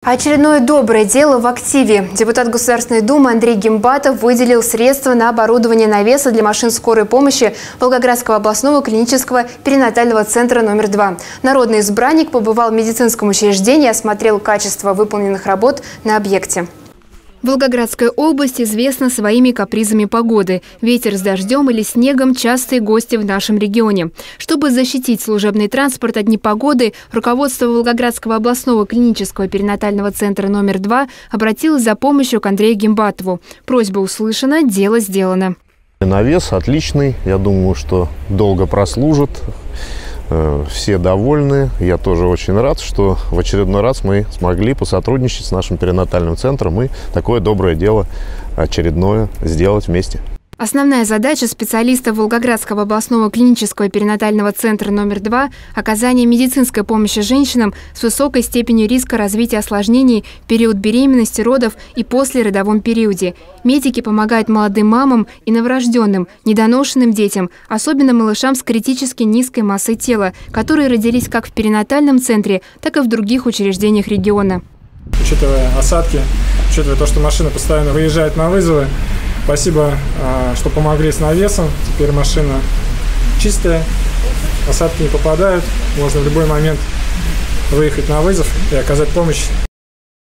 Очередное доброе дело в активе. Депутат Государственной Думы Андрей Гимбатов выделил средства на оборудование навеса для машин скорой помощи Волгоградского областного клинического перинатального центра номер 2. Народный избранник побывал в медицинском учреждении и осмотрел качество выполненных работ на объекте. Волгоградская область известна своими капризами погоды. Ветер с дождем или снегом – частые гости в нашем регионе. Чтобы защитить служебный транспорт от непогоды, руководство Волгоградского областного клинического перинатального центра номер 2 обратилось за помощью к Андрею Гимбатову. Просьба услышана, дело сделано. Навес отличный. Я думаю, что долго прослужит. Все довольны. Я тоже очень рад, что в очередной раз мы смогли посотрудничать с нашим перинатальным центром и такое доброе дело очередное сделать вместе. Основная задача специалистов Волгоградского областного клинического перинатального центра номер 2 – оказание медицинской помощи женщинам с высокой степенью риска развития осложнений в период беременности, родов и послеродовом периоде. Медики помогают молодым мамам и новорожденным, недоношенным детям, особенно малышам с критически низкой массой тела, которые родились как в перинатальном центре, так и в других учреждениях региона. Учитывая осадки, учитывая то, что машина постоянно выезжает на вызовы, спасибо, что помогли с навесом. Теперь машина чистая, осадки не попадают. Можно в любой момент выехать на вызов и оказать помощь